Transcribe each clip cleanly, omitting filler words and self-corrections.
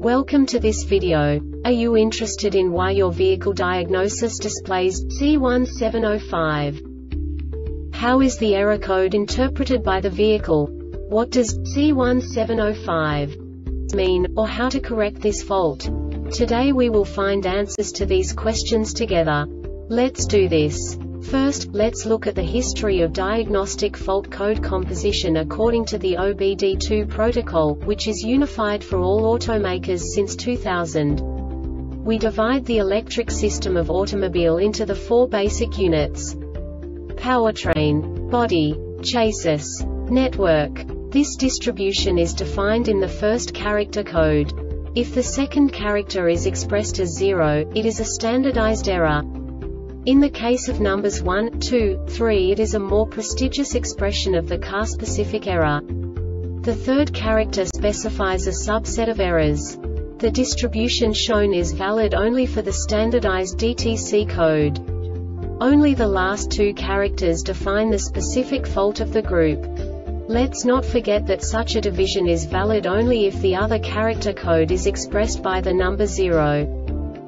Welcome to this video. Are you interested in why your vehicle diagnosis displays C1705? How is the error code interpreted by the vehicle? What does C1705 mean, or how to correct this fault? Today we will find answers to these questions together. Let's do this. First, let's look at the history of diagnostic fault code composition according to the OBD2 protocol, which is unified for all automakers since 2000. We divide the electric system of automobile into the four basic units: powertrain, body, chassis, network. This distribution is defined in the first character code. If the second character is expressed as 0, it is a standardized error. In the case of numbers 1, 2, 3, it is a more prestigious expression of the car-specific error. The third character specifies a subset of errors. The distribution shown is valid only for the standardized DTC code. Only the last two characters define the specific fault of the group. Let's not forget that such a division is valid only if the other character code is expressed by the number 0.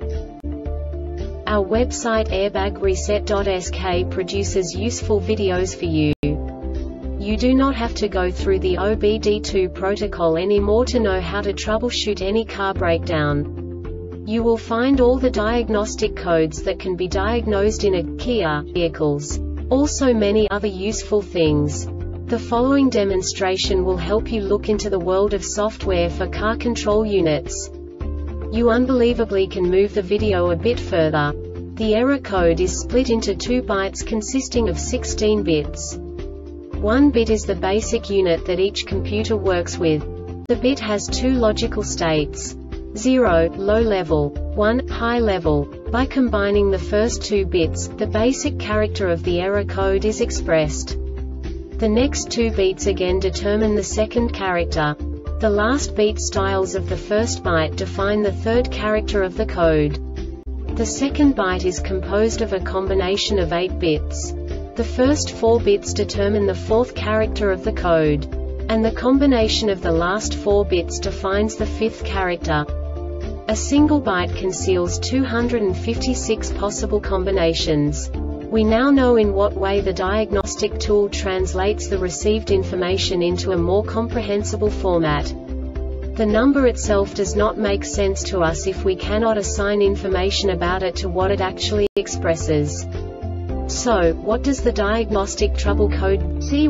Our website airbagreset.sk produces useful videos for you. You do not have to go through the OBD2 protocol anymore to know how to troubleshoot any car breakdown. You will find all the diagnostic codes that can be diagnosed in a Kia vehicles. Also many other useful things. The following demonstration will help you look into the world of software for car control units. You unbelievably can move the video a bit further. The error code is split into 2 bytes consisting of 16 bits. 1 bit is the basic unit that each computer works with. The bit has 2 logical states: 0, low level, 1, high level. By combining the first 2 bits, the basic character of the error code is expressed. The next 2 beats again determine the second character. The last beat styles of the first byte define the third character of the code. The second byte is composed of a combination of 8 bits. The first 4 bits determine the fourth character of the code. And the combination of the last 4 bits defines the fifth character. A single byte conceals 256 possible combinations. We now know in what way the diagnostic tool translates the received information into a more comprehensible format. The number itself does not make sense to us if we cannot assign information about it to what it actually expresses. So, what does the diagnostic trouble code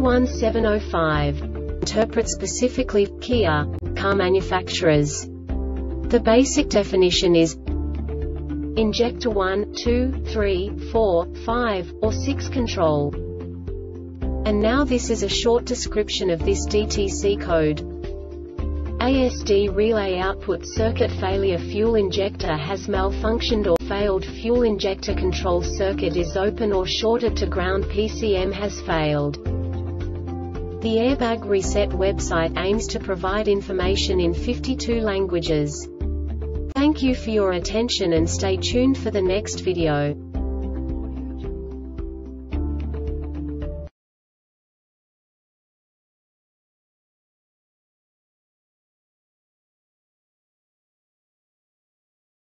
C1705 interpret specifically for Kia car manufacturers? The basic definition is injector 1, 2, 3, 4, 5, or 6 control. And now this is a short description of this DTC code. ASD relay output circuit failure, fuel injector has malfunctioned or failed, fuel injector control circuit is open or shorted to ground, PCM has failed. The Airbag Reset website aims to provide information in 52 languages. Thank you for your attention and stay tuned for the next video.